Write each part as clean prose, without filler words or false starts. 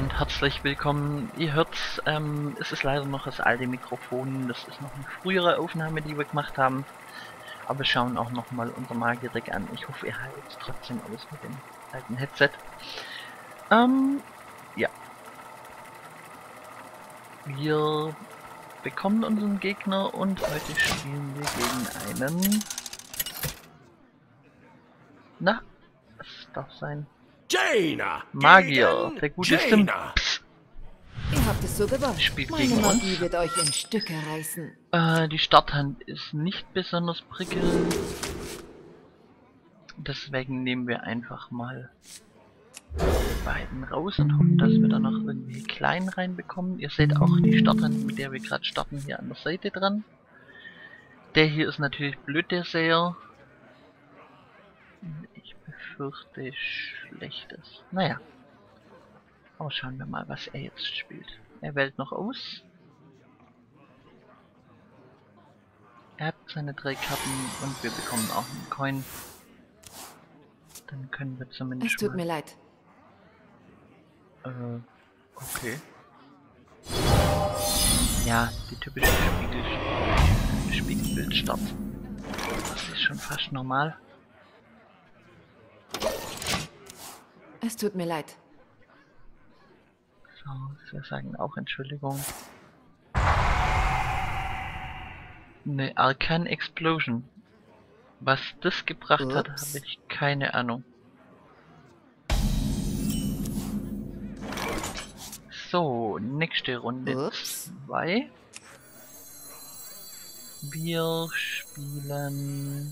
und herzlich willkommen. Ihr hört's, es ist leider noch das alte Mikrofon, das ist noch eine frühere Aufnahme, die wir gemacht haben. Aber wir schauen auch nochmal unser Magierdeck an. Ich hoffe, ihr haltet es trotzdem alles mit dem alten Headset. Ja. Wir bekommen unseren Gegner und heute spielen wir gegen einen... Na, was darf sein? Jaina! Magier, der gute Jaina! Ihr habt es so gewollt. Spielt Meine gegen Magie uns. wird euch in Stücke reißen. Die Starthand ist nicht besonders prickelnd. Deswegen nehmen wir einfach mal die beiden raus und hoffen, dass wir da noch irgendwie klein reinbekommen. Ihr seht auch die Starthand, mit der wir gerade starten, hier an der Seite dran. Der hier ist natürlich blöd, der Seher. Ich befürchte Schlechtes. Naja. Aber schauen wir mal, was er jetzt spielt. Er wählt noch aus. Er hat seine 3 Karten und wir bekommen auch einen Coin. Dann können wir zumindest Es tut mir leid. okay. Ja, die typische Spiegelbildstart. Das ist schon fast normal. Es tut mir leid. So, wir sagen auch Entschuldigung. Eine Arcane Explosion. Was das gebracht hat, Ups. habe ich keine Ahnung. So, nächste Runde Ups. 2. Wir spielen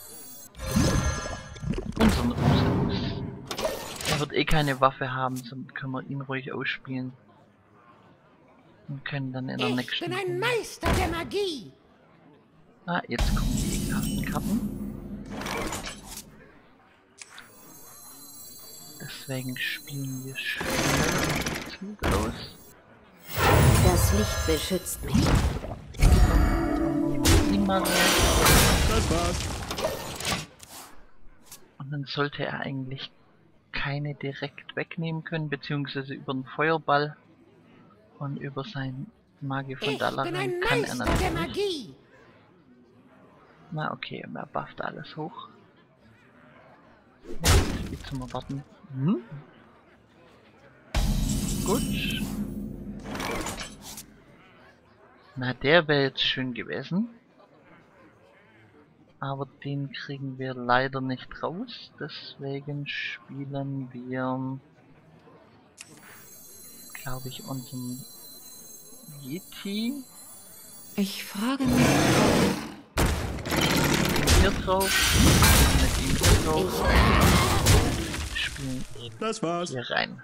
unseren Usus. Er wird eh keine Waffe haben, somit können wir ihn ruhig ausspielen. Und können dann in der Ich nächsten bin ein Runde... Meister der Magie. Ah, jetzt kommen die ekelhaften Karten. Deswegen spielen wir schnell und aus. Das Licht beschützt mich. Immer Das war's. und dann sollte er eigentlich keine direkt wegnehmen können, beziehungsweise über den Feuerball und über sein Magie von Ich bin Dalaran ein kann er Meister der natürlich. Magie. Na okay, er bufft alles hoch. Ja, wie zum Erwarten. Hm? Gut. Na, der wäre jetzt schön gewesen. Aber den kriegen wir leider nicht raus. Deswegen spielen wir, glaube ich, unseren Yeti Ich frage mich, hier drauf. Mit ihm hier drauf. Spielen ihn Das war's. hier rein.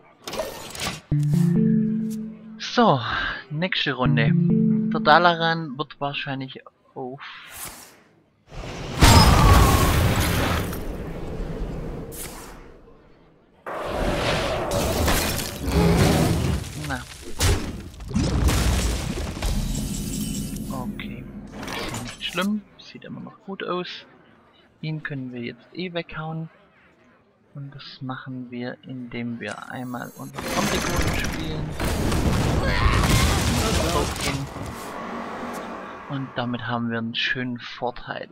So, nächste Runde. Der Dalaran wird wahrscheinlich auf... Na. Okay. Ist ja nicht schlimm. Sieht immer noch gut aus. Ihn können wir jetzt eh weghauen. Und das machen wir, indem wir einmal unser Komplikationen spielen. Draufgehen. Und damit haben wir einen schönen Vorteil.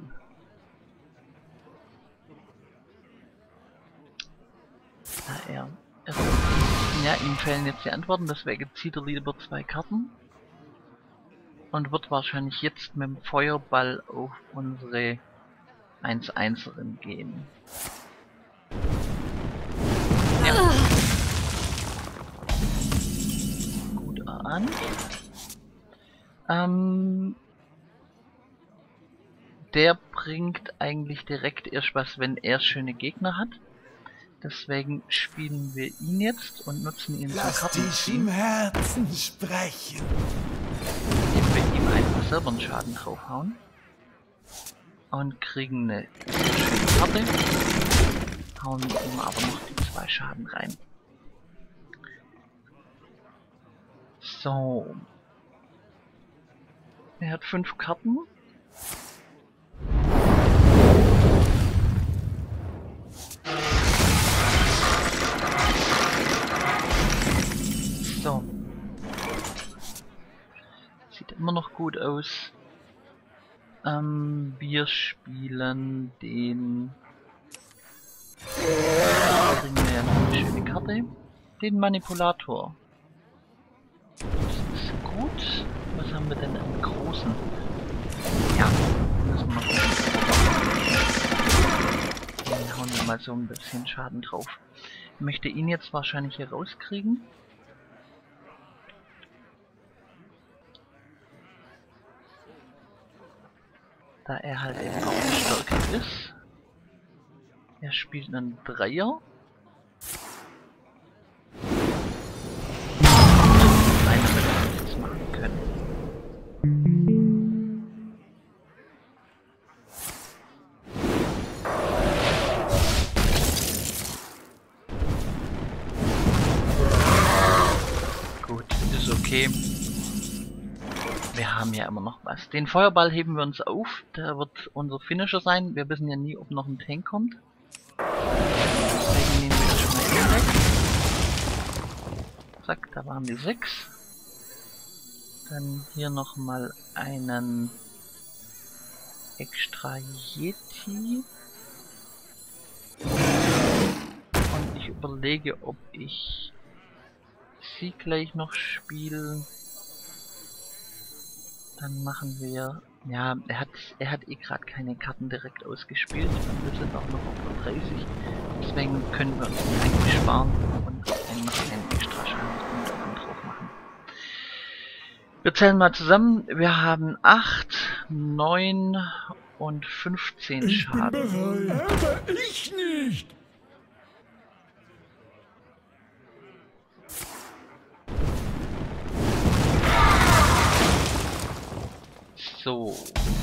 Ja, ihm fehlen jetzt die Antworten, deswegen zieht er lieber 2 Karten. Und wird wahrscheinlich jetzt mit dem Feuerball auf unsere 1-1erin gehen. Ja. Gut erahnt. Der bringt eigentlich direkt erst was, wenn er schöne Gegner hat. Deswegen spielen wir ihn jetzt und nutzen ihn zum Lass dich Kartenziehen, im Herzen sprechen. indem wir ihm einfach selber einen Schaden draufhauen. Und kriegen eine schöne Karte. Hauen ihm aber noch die 2 Schaden rein. So. Er hat 5 Karten. immer noch gut aus. Wir spielen den... Da kriegen wir ja noch eine schöne Karte. Den Manipulator. Das ist gut. Was haben wir denn im Großen? Ja, müssen wir mal gucken. Den hauen wir mal so ein bisschen Schaden drauf. Ich möchte ihn jetzt wahrscheinlich hier rauskriegen. Da er halt eben auch stärker ist. Er spielt einen Dreier. Einer wird wir nichts machen können. Gut, ist okay. Wir haben ja immer noch was. Den Feuerball heben wir uns auf. Der wird unser Finisher sein. Wir wissen ja nie, ob noch ein Tank kommt. Deswegen nehmen wir das schon mal eben weg. Zack, da waren die 6. Dann hier nochmal einen extra Yeti. Und ich überlege, ob ich sie gleich noch spiele. Dann machen wir... Ja, er hat eh gerade keine Karten direkt ausgespielt. Und wir sind auch noch auf 30. Deswegen können wir uns die eigentlich sparen und noch einen extra Schaden drauf machen. Wir zählen mal zusammen. Wir haben 8, 9 und 15 Schaden. Ich bin bereit. Aber ich nicht. So.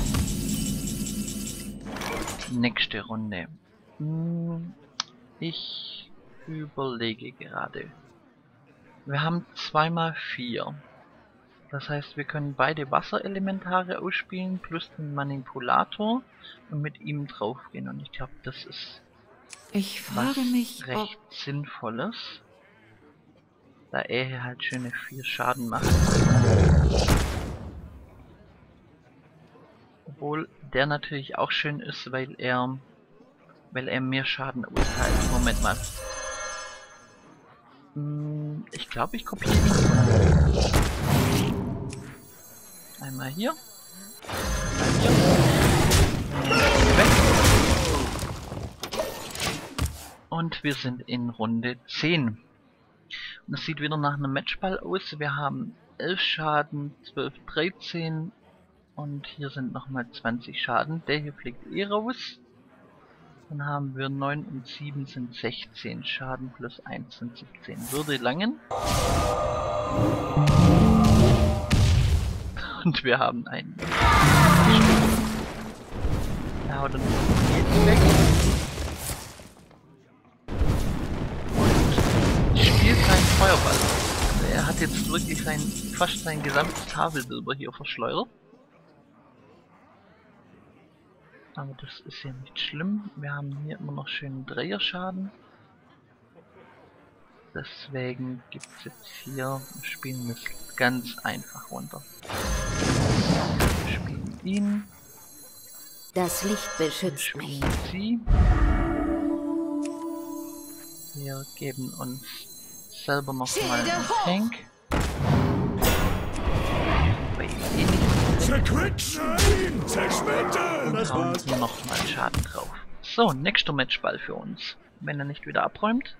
Nächste Runde. Ich überlege gerade. Wir haben 2×4. Das heißt, wir können beide Wasserelementare ausspielen, plus den Manipulator und mit ihm draufgehen. Und ich glaube, das ist Ich frage mich, ob... recht Sinnvolles. Da er halt schöne 4 Schaden macht. Obwohl der natürlich auch schön ist, weil er mehr Schaden austeilt. Moment mal. Ich glaube, ich kopiere ihn. Einmal hier. Einmal hier. Weg. Und wir sind in Runde 10. Und es sieht wieder nach einem Matchball aus. Wir haben 11 Schaden, 12, 13. Und hier sind nochmal 20 Schaden. Der hier fliegt eh raus. Dann haben wir 9 und 7 sind 16 Schaden, plus 1 sind 17. Würde langen. Und wir haben einen. Er haut uns jeden weg. Und spielt seinen Feuerball. Also er hat jetzt wirklich fast sein gesamtes Tafelsilber hier verschleudert. Aber das ist ja nicht schlimm. Wir haben hier immer noch schönen Dreierschaden. Deswegen gibt es jetzt hier, wir spielen das ganz einfach runter. Wir spielen ihn. Das Licht beschützt Wir mich. spielen sie. Wir geben uns selber noch mal einen Tank. Bei ihm eh nicht. Zerquetschen! Zerschmettern! Und hauen hier nochmal Schaden drauf. So, nächster Matchball für uns. Wenn er nicht wieder abräumt.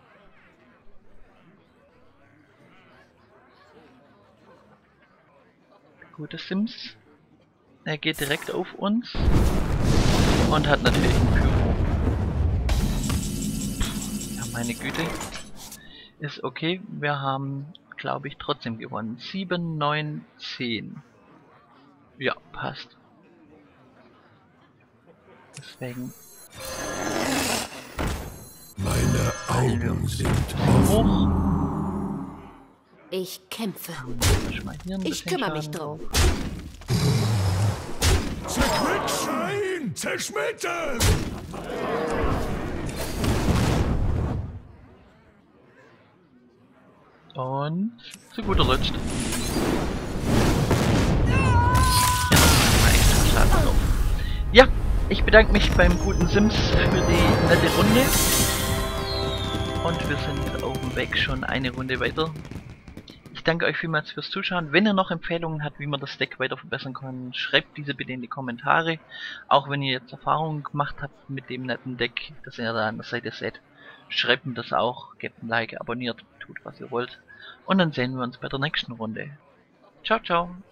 Gute Sims. Er geht direkt auf uns. Und hat natürlich einen Pyro. Ja, meine Güte. Ist okay. Wir haben, glaube ich, trotzdem gewonnen. 7, 9, 10. Ja, passt. Deswegen. Meine Augen sind Hoch. Ich kämpfe. Mal hier ein Ich bisschen kümmere mich Schaden. drum. Zerquetschen! Zerschmettern! Und zu guter Letzt. Ja, ich bedanke mich beim guten Sims für die nette Runde. Und wir sind auf dem Weg schon eine Runde weiter. Ich danke euch vielmals fürs Zuschauen. Wenn ihr noch Empfehlungen habt, wie man das Deck weiter verbessern kann, schreibt diese bitte in die Kommentare. Auch wenn ihr jetzt Erfahrungen gemacht habt mit dem netten Deck, das ihr da an der Seite seht, schreibt mir das auch, gebt ein Like, abonniert, tut was ihr wollt. Und dann sehen wir uns bei der nächsten Runde. Ciao, ciao.